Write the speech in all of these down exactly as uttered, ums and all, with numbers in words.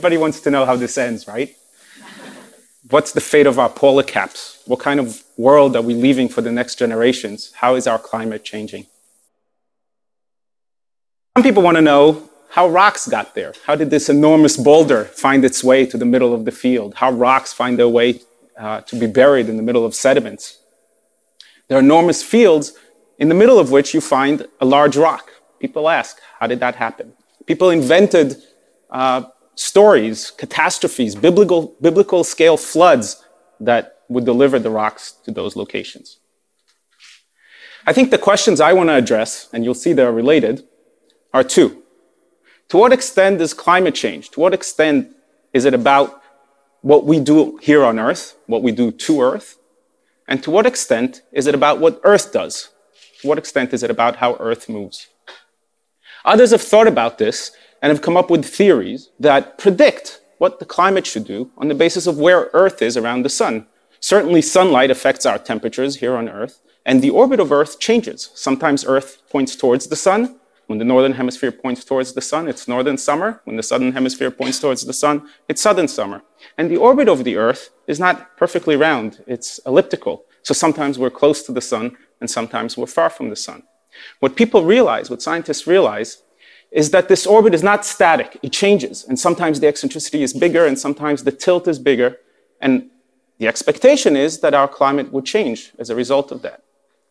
Everybody wants to know how this ends, right? What's the fate of our polar caps? What kind of world are we leaving for the next generations? How is our climate changing? Some people want to know how rocks got there. How did this enormous boulder find its way to the middle of the field? How rocks find their way uh, to be buried in the middle of sediments? There are enormous fields in the middle of which you find a large rock. People ask, how did that happen? People invented uh, stories, catastrophes, biblical, biblical scale floods that would deliver the rocks to those locations. I think the questions I want to address, and you'll see they're related, are two. To what extent is climate change? To what extent is it about what we do here on Earth, what we do to Earth? And to what extent is it about what Earth does? To what extent is it about how Earth moves? Others have thought about this and have come up with theories that predict what the climate should do on the basis of where Earth is around the sun. Certainly sunlight affects our temperatures here on Earth, and the orbit of Earth changes. Sometimes Earth points towards the sun. When the northern hemisphere points towards the sun, it's northern summer. When the southern hemisphere points towards the sun, it's southern summer. And the orbit of the Earth is not perfectly round, it's elliptical. So sometimes we're close to the sun, and sometimes we're far from the sun. What people realize, what scientists realize, is that this orbit is not static, it changes. And sometimes the eccentricity is bigger, and sometimes the tilt is bigger. And the expectation is that our climate would change as a result of that.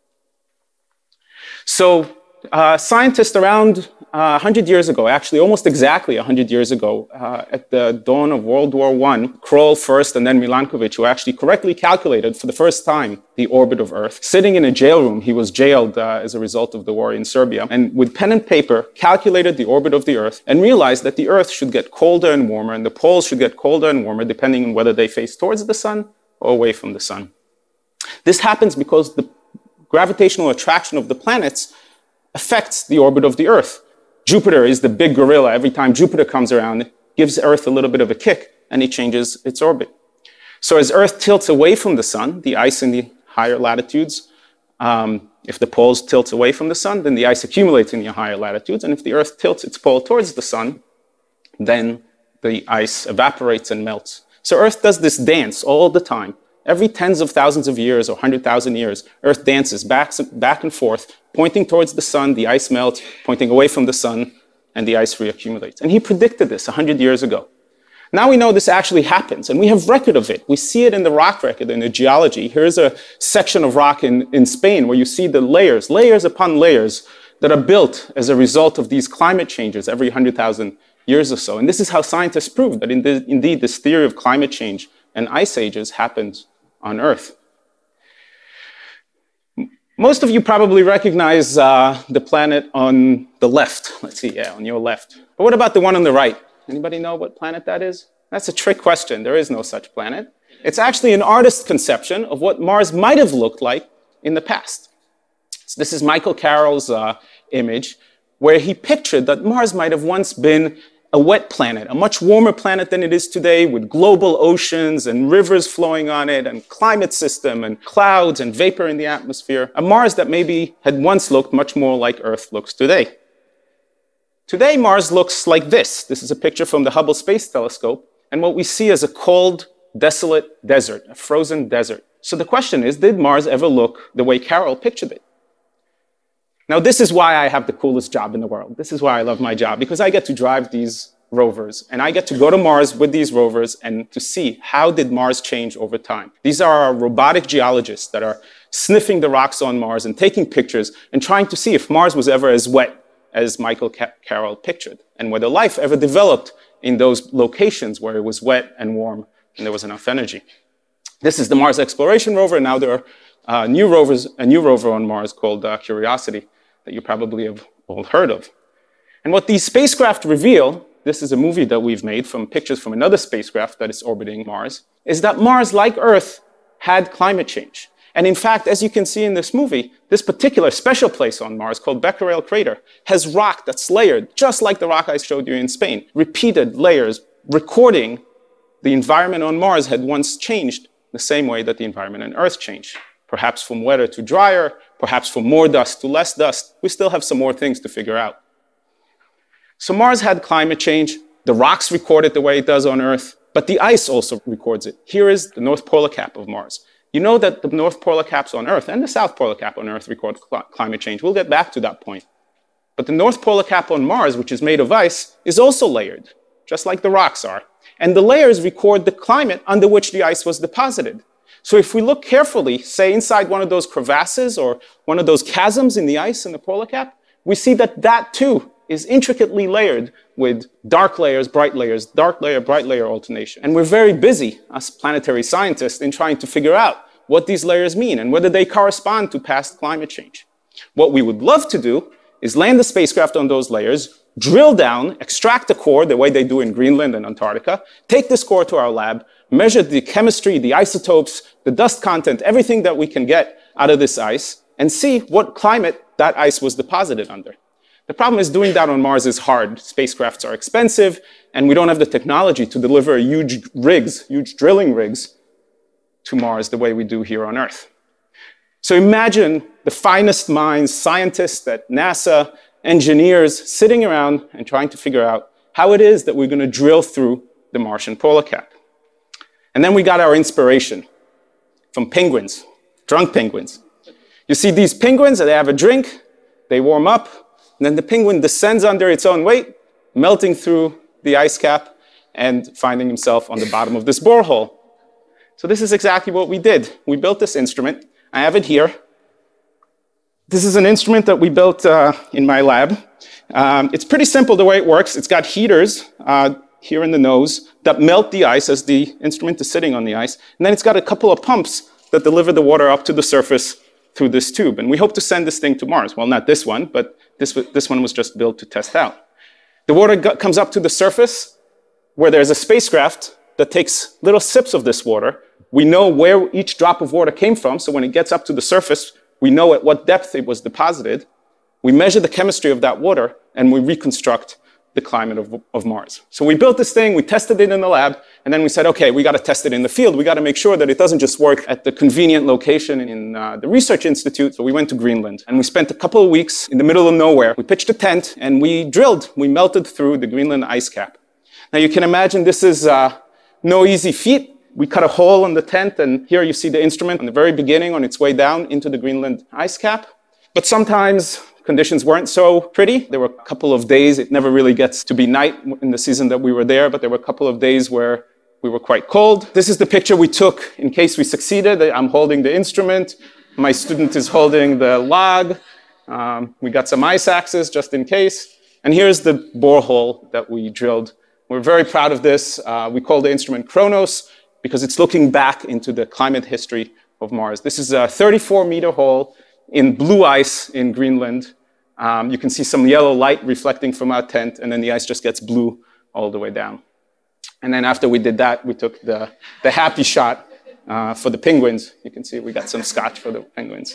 So uh, scientists around uh, one hundred years ago, actually almost exactly one hundred years ago, uh, at the dawn of World War One, Kroll first and then Milankovitch, who actually correctly calculated for the first time the orbit of Earth. Sitting in a jail room, he was jailed uh, as a result of the war in Serbia, and with pen and paper calculated the orbit of the Earth and realized that the Earth should get colder and warmer and the poles should get colder and warmer depending on whether they face towards the sun or away from the sun. This happens because the gravitational attraction of the planets affects the orbit of the Earth. Jupiter is the big gorilla. Every time Jupiter comes around, it gives Earth a little bit of a kick, and it changes its orbit. So as Earth tilts away from the sun, the ice in the higher latitudes, um, if the poles tilt away from the sun, then the ice accumulates in the higher latitudes, and if the Earth tilts its pole towards the sun, then the ice evaporates and melts. So Earth does this dance all the time. Every tens of thousands of years or one hundred thousand years, Earth dances back, back and forth, pointing towards the sun, the ice melts, pointing away from the sun, and the ice reaccumulates. And he predicted this one hundred years ago. Now we know this actually happens, and we have record of it. We see it in the rock record, in the geology. Here's a section of rock in, in Spain where you see the layers, layers upon layers, that are built as a result of these climate changes every one hundred thousand years or so. And this is how scientists prove that in the, indeed this theory of climate change and ice ages happened on Earth. Most of you probably recognize uh, the planet on the left. Let's see, yeah, on your left. But what about the one on the right? Anybody know what planet that is? That's a trick question. There is no such planet. It's actually an artist's conception of what Mars might have looked like in the past. So this is Michael Carroll's uh, image, where he pictured that Mars might have once been a wet planet, a much warmer planet than it is today, with global oceans and rivers flowing on it, and climate system, and clouds and vapor in the atmosphere. A Mars that maybe had once looked much more like Earth looks today. Today, Mars looks like this. This is a picture from the Hubble Space Telescope, and what we see is a cold, desolate desert, a frozen desert. So the question is, did Mars ever look the way Carroll pictured it? Now, this is why I have the coolest job in the world. This is why I love my job, because I get to drive these rovers, and I get to go to Mars with these rovers and to see how did Mars change over time. These are our robotic geologists that are sniffing the rocks on Mars and taking pictures and trying to see if Mars was ever as wet as Michael Carroll pictured, and whether life ever developed in those locations where it was wet and warm and there was enough energy. This is the Mars Exploration Rover, and now there are uh, new rovers, a new rover on Mars called uh, Curiosity, that you probably have all heard of. And what these spacecraft reveal, this is a movie that we've made from pictures from another spacecraft that is orbiting Mars, is that Mars, like Earth, had climate change. And in fact, as you can see in this movie, this particular special place on Mars called Becquerel Crater has rock that's layered, just like the rock I showed you in Spain. Repeated layers recording the environment on Mars had once changed the same way that the environment on Earth changed. Perhaps from wetter to drier, perhaps from more dust to less dust. We still have some more things to figure out. So Mars had climate change. The rocks record it the way it does on Earth, but the ice also records it. Here is the North Polar Cap of Mars. You know that the North Polar Caps on Earth and the South Polar Cap on Earth record cl- climate change. We'll get back to that point. But the North Polar Cap on Mars, which is made of ice, is also layered, just like the rocks are. And the layers record the climate under which the ice was deposited. So if we look carefully, say inside one of those crevasses or one of those chasms in the ice in the polar cap, we see that that too is intricately layered with dark layers, bright layers, dark layer, bright layer alternation. And we're very busy, us planetary scientists, in trying to figure out what these layers mean and whether they correspond to past climate change. What we would love to do is land the spacecraft on those layers, drill down, extract the core the way they do in Greenland and Antarctica, take this core to our lab, measure the chemistry, the isotopes, the dust content, everything that we can get out of this ice, and see what climate that ice was deposited under. The problem is doing that on Mars is hard. Spacecrafts are expensive, and we don't have the technology to deliver huge rigs, huge drilling rigs to Mars the way we do here on Earth. So imagine the finest minds, scientists at NASA, engineers, sitting around and trying to figure out how it is that we're going to drill through the Martian polar cap. And then we got our inspiration from penguins, drunk penguins. You see these penguins, they have a drink, they warm up, and then the penguin descends under its own weight, melting through the ice cap and finding himself on the bottom of this borehole. So this is exactly what we did. We built this instrument. I have it here. This is an instrument that we built uh, in my lab. Um, it's pretty simple the way it works. It's got heaters uh, here in the nose that melt the ice as the instrument is sitting on the ice. And then it's got a couple of pumps that deliver the water up to the surface through this tube. And we hope to send this thing to Mars. Well, not this one, but this, this one was just built to test out. The water comes up to the surface where there's a spacecraft that takes little sips of this water. We know where each drop of water came from, so when it gets up to the surface, we know at what depth it was deposited. We measure the chemistry of that water, and we reconstruct the climate of, of Mars. So we built this thing, we tested it in the lab, and then we said, okay, we got to test it in the field. We got to make sure that it doesn't just work at the convenient location in uh, the research institute. So we went to Greenland, and we spent a couple of weeks in the middle of nowhere. We pitched a tent, and we drilled. We melted through the Greenland ice cap. Now you can imagine this is uh, no easy feat. We cut a hole in the tent, and here you see the instrument on the very beginning on its way down into the Greenland ice cap. But sometimes conditions weren't so pretty. There were a couple of days, it never really gets to be night in the season that we were there, but there were a couple of days where we were quite cold. This is the picture we took in case we succeeded. I'm holding the instrument. My student is holding the log. Um, we got some ice axes just in case. And here's the borehole that we drilled. We're very proud of this. Uh, we call the instrument Kronos, because it's looking back into the climate history of Mars. This is a thirty-four meter hole in blue ice in Greenland. Um, you can see some yellow light reflecting from our tent, and then the ice just gets blue all the way down. And then after we did that, we took the, the happy shot uh, for the penguins. You can see we got some scotch for the penguins.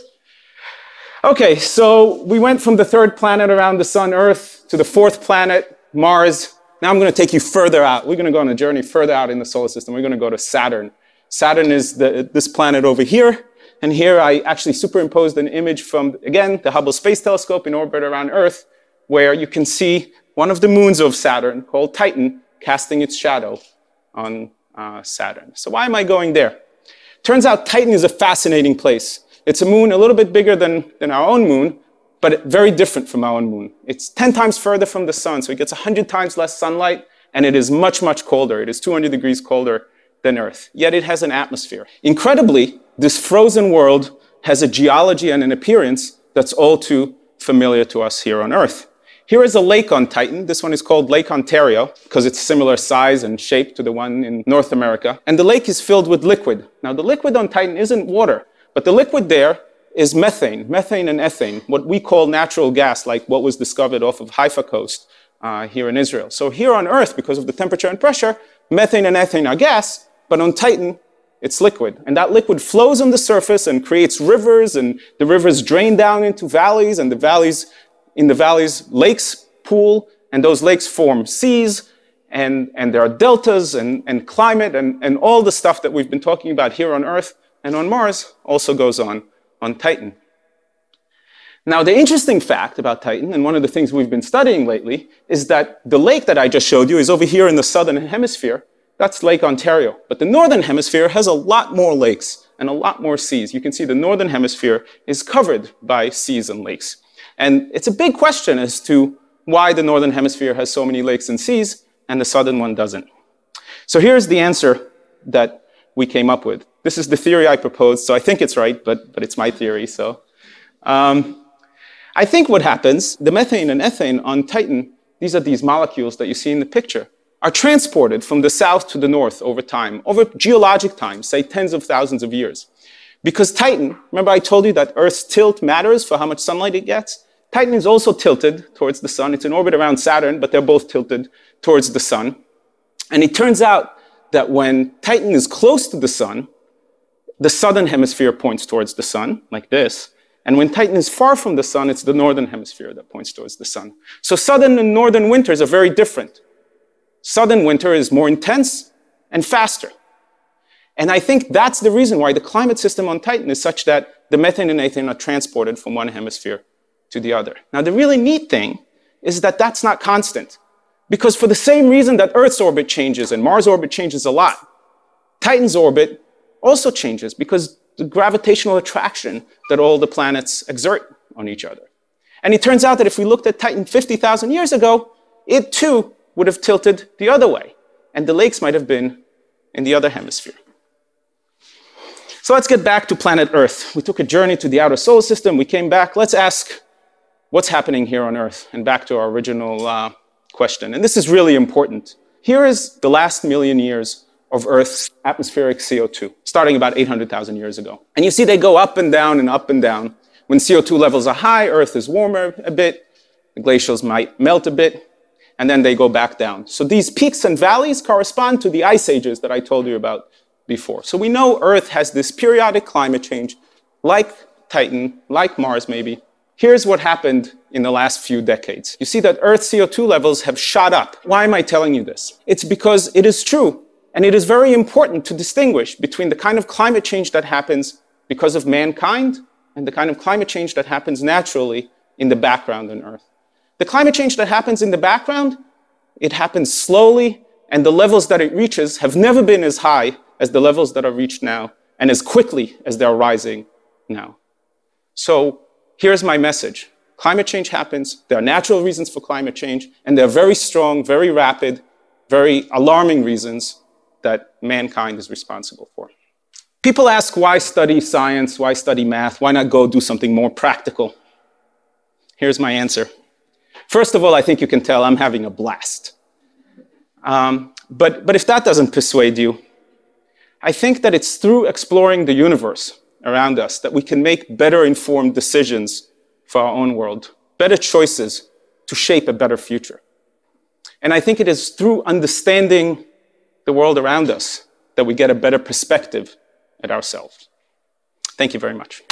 Okay, so we went from the third planet around the sun, Earth, to the fourth planet, Mars. Now I'm going to take you further out. We're going to go on a journey further out in the solar system. We're going to go to Saturn. Saturn is the, this planet over here. And here I actually superimposed an image from, again, the Hubble Space Telescope in orbit around Earth, where you can see one of the moons of Saturn, called Titan, casting its shadow on uh, Saturn. So why am I going there? Turns out Titan is a fascinating place. It's a moon a little bit bigger than, than our own moon, but very different from our own moon. It's ten times further from the sun, so it gets one hundred times less sunlight, and it is much, much colder. It is two hundred degrees colder than Earth, yet it has an atmosphere. Incredibly, this frozen world has a geology and an appearance that's all too familiar to us here on Earth. Here is a lake on Titan. This one is called Lake Ontario, because it's similar size and shape to the one in North America. And the lake is filled with liquid. Now, the liquid on Titan isn't water, but the liquid there is methane, methane and ethane, what we call natural gas, like what was discovered off of Haifa coast uh, here in Israel. So here on Earth, because of the temperature and pressure, methane and ethane are gas, but on Titan, it's liquid. And that liquid flows on the surface and creates rivers, and the rivers drain down into valleys, and the valleys, in the valleys, lakes pool, and those lakes form seas, and, and there are deltas and, and climate, and, and all the stuff that we've been talking about here on Earth and on Mars also goes on on Titan. Now, the interesting fact about Titan, and one of the things we've been studying lately, is that the lake that I just showed you is over here in the southern hemisphere. That's Lake Ontario. But the northern hemisphere has a lot more lakes and a lot more seas. You can see the northern hemisphere is covered by seas and lakes. And it's a big question as to why the northern hemisphere has so many lakes and seas and the southern one doesn't. So here's the answer that we came up with. This is the theory I proposed, so I think it's right, but, but it's my theory. So um, I think what happens, the methane and ethane on Titan, these are these molecules that you see in the picture, are transported from the south to the north over time, over geologic time, say tens of thousands of years. Because Titan, remember I told you that Earth's tilt matters for how much sunlight it gets? Titan is also tilted towards the sun. It's in orbit around Saturn, but they're both tilted towards the sun. And it turns out that when Titan is close to the sun, the southern hemisphere points towards the sun, like this. And when Titan is far from the sun, it's the northern hemisphere that points towards the sun. So southern and northern winters are very different. Southern winter is more intense and faster. And I think that's the reason why the climate system on Titan is such that the methane and ethane are transported from one hemisphere to the other. Now, the really neat thing is that that's not constant. Because for the same reason that Earth's orbit changes and Mars' orbit changes a lot, Titan's orbit also changes because the gravitational attraction that all the planets exert on each other. And it turns out that if we looked at Titan fifty thousand years ago, it too would have tilted the other way. And the lakes might have been in the other hemisphere. So let's get back to planet Earth. We took a journey to the outer solar system. We came back. Let's ask what's happening here on Earth, and back to our original uh, question. And this is really important. Here is the last million years of Earth's atmospheric C O two, starting about eight hundred thousand years ago. And you see they go up and down and up and down. When C O two levels are high, Earth is warmer a bit, the glaciers might melt a bit, and then they go back down. So these peaks and valleys correspond to the ice ages that I told you about before. So we know Earth has this periodic climate change, like Titan, like Mars maybe. Here's what happened in the last few decades. You see that Earth's C O two levels have shot up. Why am I telling you this? It's because it is true, and it is very important to distinguish between the kind of climate change that happens because of mankind and the kind of climate change that happens naturally in the background on Earth. The climate change that happens in the background, it happens slowly, and the levels that it reaches have never been as high as the levels that are reached now, and as quickly as they're rising now. So here's my message. Climate change happens, there are natural reasons for climate change, and there are very strong, very rapid, very alarming reasons that mankind is responsible for. People ask, why study science, why study math, why not go do something more practical? Here's my answer. First of all, I think you can tell I'm having a blast. Um, but, but if that doesn't persuade you, I think that it's through exploring the universe around us that we can make better informed decisions for our own world, better choices to shape a better future. And I think it is through understanding the world around us that we get a better perspective at ourselves. Thank you very much.